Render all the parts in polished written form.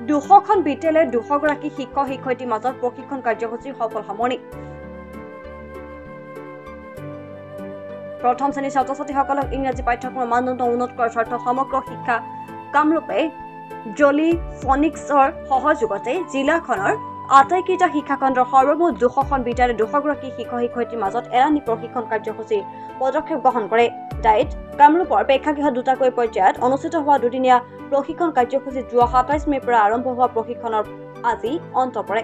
200খন বিদ্যালয়ত 200 গৰাকী শিক্ষক শিক্ষয়িত্ৰীৰ মাজত প্ৰশিক্ষণ কাৰ্যসূচীৰ সফল সামৰণি প্ৰথম শ্ৰেণীৰ ছাত্ৰ-ছাত্ৰীসকলক ইংৰাজী পাঠ্যক্ৰমৰ মানদণ্ড উন্নত কৰাৰ স্বাৰ্থত সমগ্ৰ শিক্ষা কামৰূপে জলি ফনিক্সৰ সহযোগতে জিলাখনৰ আটাইকেইটা শিক্ষাখণ্ডৰ সৰ্বমুঠ 200খন বিদ্যালয়ত 200 গৰাকী শিক্ষক শিক্ষয়িত্ৰীৰ মাজত এলানি প্ৰশিক্ষণ কাৰ্যসূচীৰ পদক্ষেপ গ্ৰহণ কৰে ডাইট কামৰূপৰ প্ৰেক্ষাগৃহত দুটাকৈ পৰ্যায়ত অনুষ্ঠিত হোৱা দুদিনীয়া প্ৰশিক্ষণ কাৰ্যসূচী যোৱা 27 মেৰ পৰা আৰম্ভ হোৱা প্ৰশিক্ষণৰ আজি অন্ত পৰে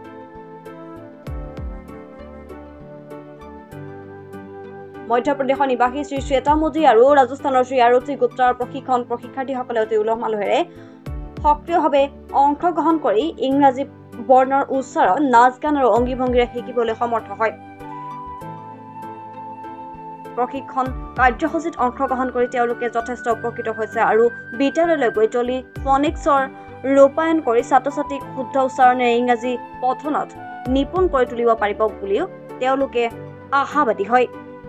মধ্যপ্ৰদেশৰ নিবাসী শ্ৰী শ্বেতা মোদী আৰু ৰাজস্থানৰ শ্ৰী আৰতি গুপ্তাৰ প্ৰশিক্ষাৰ্থীসকলে অতি উলহ মালহেৰে সক্ৰিয়ভাৱে অংশগ্ৰহণ কৰি ইংৰাজী বৰ্ণৰ উচ্চাৰণ নাচ গান আৰু অংগী ভংগীৰে শিকিবলৈ সমৰ্থ হয় প্ৰশিক্ষণ কাৰ্যসূচীত অংশগ্ৰহণ কৰি তেওঁলোকে যথেষ্ট উপকৃত হৈছে আৰু বিদ্যালয়লৈ গৈ জলি ফনিক্সৰ ৰূপায়ণ কৰি ছাত্ৰ-ছাত্ৰীক শুদ্ধ উচ্চাৰণেৰে ইংৰাজী পঠনত নিপুণ কৰি তুলিব পাৰিব বুলিও তেওঁলোকে আশাবাদী হয়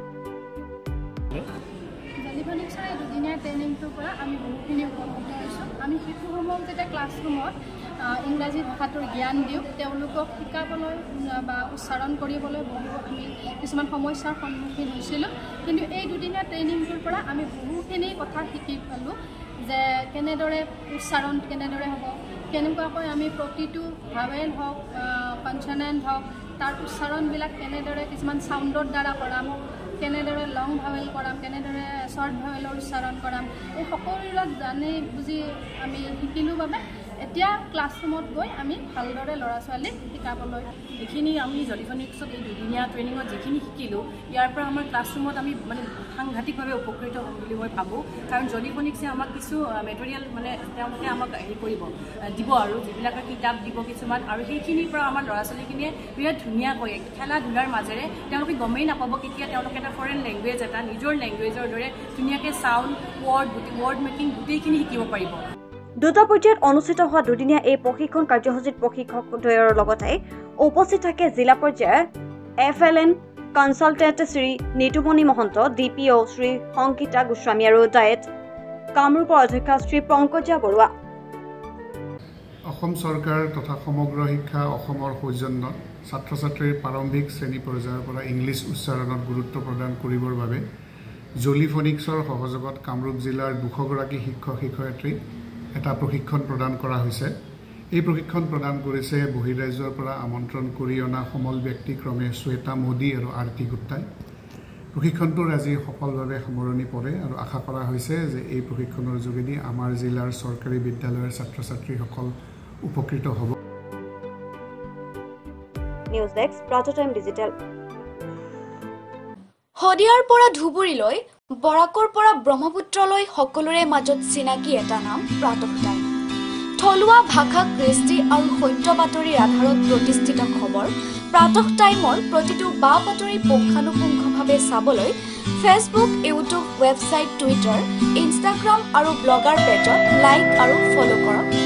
ট্ৰেইনিংটোৰ পৰা আমি বহুখিনি উপকৃত হৈছোঁ আমি শিশুসমূহক যেতিয়া ক্লাছৰুমত ইংৰাজী ভাষাটোৰ জ্ঞান দিওঁ তেওঁলোকক শিকাবলৈ বা উচ্চাৰণ কৰিবলৈ বহু আমি কিছুমান সমস্যাৰ সন্মুখীন হৈছিলোঁ কিন্তু এই দুদিনীয়া ট্ৰেইনিংটোৰ পৰা আমি বহুখিনি কথা শিকি পালোঁ যে কেনেদৰে উচ্চাৰণ কেনেদৰে হ'ব কেনেকুৱাকৈ আমি প্ৰতিটো ভাৱেল হওক কনচনেণ্ট হওক তাৰ উচ্চাৰণবিলাক কেনেদৰে কিছুমান চাউণ্ডৰ দ্বাৰা কৰাম কেনেদৰে লং ভাৱেল কৰাম কেনেদৰে শ্বৰ্ট ভাৱেলৰ উচ্চাৰণ কৰাম এই সকলোবিলাক জানি বুজি আমি শিকিলোঁ বাবে এতিয়া ক্লাছৰুমত গৈ আমি ভালদৰে ল'ৰা ছোৱালীক শিকাবলৈ এইখিনি আমি জলি ফনিক্সত এই দুদিনীয়া ট্ৰেইনিঙত যিখিনি শিকিলোঁ ইয়াৰ পৰা আমাৰ ক্লাছৰুমত আমি মানে সাংঘাতিকভাৱে উপকৃত হ'ম বুলি মই ভাবোঁ কাৰণ জলি ফনিক্সে আমাক কিছু মেটেৰিয়েল মানে তেওঁলোকে আমাক হেৰি কৰিব দিব আৰু যিবিলাকে কিতাপ দিব কিছুমান আৰু সেইখিনিৰ পৰা আমাৰ ল'ৰা ছোৱালীখিনিয়ে বিৰাট ধুনীয়াকৈ খেলা ধূলাৰ মাজেৰে তেওঁলোকে গমেই নাপাব কেতিয়া তেওঁলোকে এটা ফৰেইন লেংগুৱেজ এটা নিজৰ লেংগুৱেজৰ দৰে ধুনীয়াকৈ চাউণ্ড ৱৰ্ড মেকিং গোটেইখিনি শিকিব পাৰিব দুটা পৰ্যায়ত অনুষ্ঠিত হোৱা দুদিনীয়া এই প্ৰশিক্ষণ কাৰ্যসূচীত প্ৰশিক্ষকদ্বয়ৰ লগতে উপস্থিত থাকে জিলা পৰ্যায়ৰ FLN consultant Shri Nitumoni Mahanta DPO Shri Sankita Goswami আৰু ডায়েট কামৰূপৰ অধ্যক্ষ শ্ৰী পংকজা বৰুৱা অসম চৰকাৰ তথা সমগ্ৰ শিক্ষা অসমৰ সৌজন্যত ছাত্ৰ ছাত্ৰীৰ প্ৰাৰম্ভিক শ্ৰেণী পৰ্যায়ৰ পৰা ইংলিছ উচ্চাৰণত গুৰুত্ব প্ৰদান কৰিবৰ বাবে জলি ফনিক্সৰ সহযোগত কামৰূপ জিলাৰ 200 গৰাকী শিক্ষক শিক্ষয়িত্ৰীক এটা প্ৰশিক্ষণ প্ৰদান কৰা হৈছে এই প্ৰশিক্ষণ প্ৰদান কৰিছে বহিৰাজ্যৰ পৰা আমন্ত্ৰণ কৰি অনা সমল ব্যক্তি ক্ৰমে শ্বেতা মোদী আৰু আৰতি গুপ্তাই প্ৰশিক্ষণটোৰ আজি সফলভাৱে সামৰণি পৰে আৰু আশা কৰা হৈছে যে এই প্ৰশিক্ষণৰ যোগেদি আমাৰ জিলাৰ চৰকাৰী বিদ্যালয়ৰ ছাত্ৰ ছাত্ৰীসকল উপকৃত হ'ব নিউজ ডেস্ক প্ৰাতঃটাইম ডিজিটেল হদিয়াৰ পৰা ধুবুৰীলৈ বৰাকৰ পৰা ব্ৰহ্মপুত্ৰলৈ সকলোৰে মাজত চিনাকি এটা নাম প্ৰাতঃটাইম থলুৱা ভাষা কৃষ্টি আৰু সত্য বাতৰিৰ আধাৰত প্ৰতিষ্ঠিত খবৰ প্ৰাতঃটাইমৰ প্ৰতিটো বা বাতৰি পুংখানুপুংখভাৱে চাবলৈ Facebook YouTube website Twitter Instagram আৰু ব্লগাৰ পেজত লাইক আৰু ফলো কৰক